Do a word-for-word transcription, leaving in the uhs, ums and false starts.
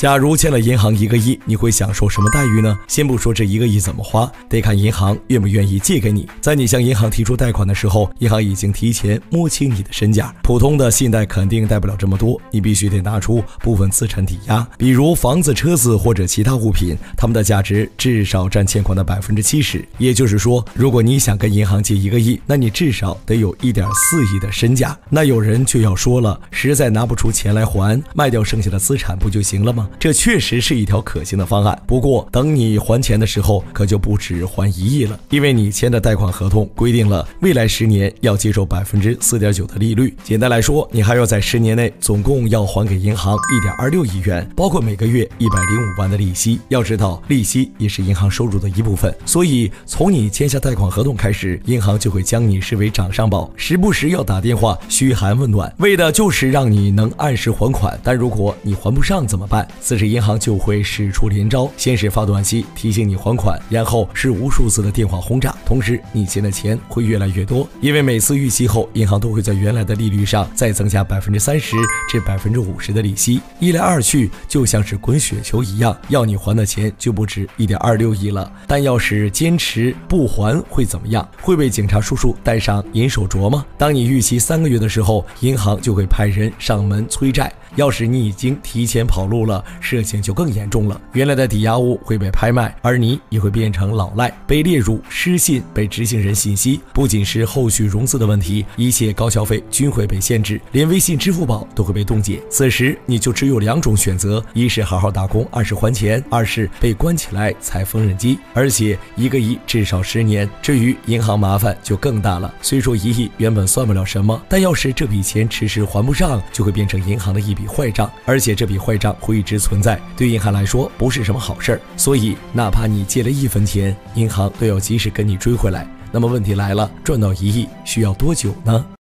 假如欠了银行一个亿，你会享受什么待遇呢？先不说这一个亿怎么花，得看银行愿不愿意借给你。在你向银行提出贷款的时候，银行已经提前摸清你的身价，普通的信贷肯定贷不了这么多，你必须得拿出部分资产抵押，比如房子、车子或者其他物品，它们的价值至少占欠款的百分之七十。也就是说，如果你想跟银行借一个亿，那你至少得有一点四亿的身价。那有人就要说了，实在拿不出钱来还，卖掉剩下的资产不就行了吗？这确实是一条可行的方案。不过等你还钱的时候，可就不止还一亿了，因为你签的贷款合同规定了未来十年要接受百分之四点九的利率。简单来说，你还要在十年内总共要还给银行一点二六亿元，包括每个月一百零五万的利息。要知道，利息也是银行收入的一部分，所以从你签下贷款合同开始，银行就会将你视为掌上宝，时不时要打电话嘘寒问暖，为的就是让你能按时还款。但如果你还不上怎么办？此时银行就会使出连招，先是发短信提醒你还款，然后是无数次的电话轰炸，同时你欠的钱会越来越多，因为每次逾期后，银行都会在原来的利率上再增加百分之三十至百分之五十的利息，一来二去就像是滚雪球一样，要你还的钱就不止一点二六亿了。但要是坚持不还会怎么样？会被警察叔叔戴上银手镯吗？当你逾期三个月的时候，银行就会派人上门催债。要是你已经提前跑路了，事情就更严重了。原来的抵押物会被拍卖，而你也会变成老赖，被列入失信被执行人信息。不仅是后续融资的问题，一切高消费均会被限制，连微信、支付宝都会被冻结。此时你就只有两种选择，一是好好打工，二是还钱，二是被关起来踩缝纫机。而且一个亿至少十年，至于银行麻烦就更大了。虽说一亿原本算不了什么，但要是这笔钱迟迟还不上，就会变成银行的一笔坏账，而且这笔坏账会一直存在，对银行来说不是什么好事儿。所以哪怕你借了一分钱，银行都要及时跟你追回来。那么问题来了，赚到一亿需要多久呢？